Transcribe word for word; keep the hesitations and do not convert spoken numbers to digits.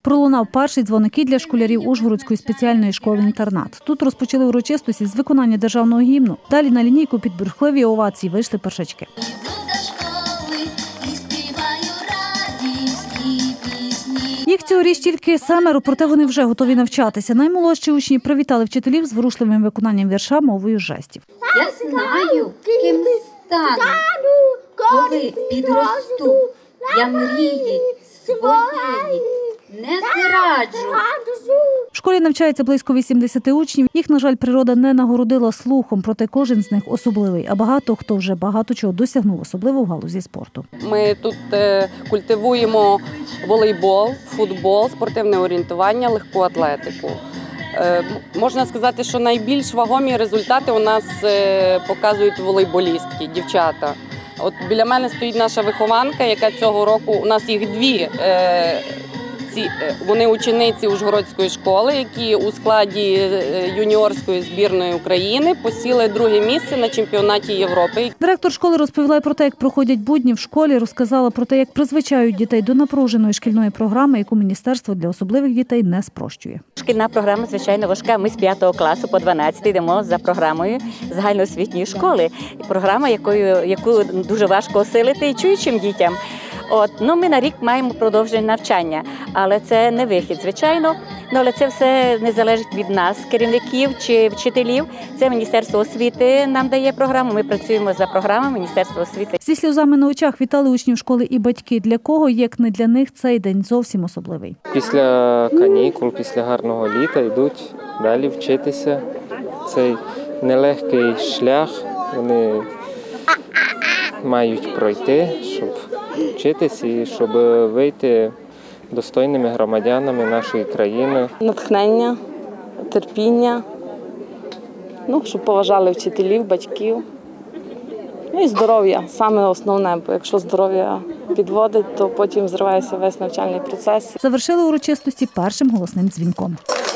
Пролунав перший дзвоники для школярів Ужгородської спеціальної школи-інтернат. Тут розпочали урочистості з виконання державного гімну. Далі на лінійку під бурхливі овації вийшли першачки. Їх цьогоріч тільки семеро, проте вони вже готові навчатися. Наймолодші учні привітали вчителів з ворушливим виконанням вірша мовою жестів. Я знаю, ким стану, коли підросту. Я мрії своєї не зраджу. В школі навчається близько вісімдесят учнів. Їх, на жаль, природа не нагородила слухом, проте кожен з них особливий. А багато хто вже багато чого досягнув, особливо в галузі спорту. Ми тут культивуємо волейбол, футбол, спортивне орієнтування, легку атлетику. Можна сказати, що найбільш вагомі результати у нас показують волейболістки, дівчата. От біля мене стоїть наша вихованка, яка цього року, у нас їх дві, ці, вони учениці Ужгородської школи, які у складі юніорської збірної України посіли друге місце на чемпіонаті Європи. Директор школи розповіла про те, як проходять будні в школі, розказала про те, як призвичають дітей до напруженої шкільної програми, яку Міністерство для особливих дітей не спрощує. Шкільна програма, звичайно, важка. Ми з п'ятого класу по дванадцятий йдемо за програмою загальноосвітньої школи. Програма, якою, яку дуже важко осилити і чуючим дітям. От, ну, ми на рік маємо продовження навчання, але це не вихід, звичайно. Ну, але це все не залежить від нас, керівників чи вчителів. Це Міністерство освіти нам дає програму, ми працюємо за програмою Міністерства освіти. Зі сльозами на очах вітали учнів школи і батьки. Для кого, як не для них, цей день зовсім особливий. Після канікул, після гарного літа йдуть далі вчитися. Цей нелегкий шлях вони мають пройти, щоб вчитися і щоб вийти достойними громадянами нашої країни. Натхнення, терпіння, ну, щоб поважали вчителів, батьків. Ну і здоров'я, саме основне, бо якщо здоров'я підводить, то потім зривається весь навчальний процес. Завершили урочистості першим голосним дзвінком.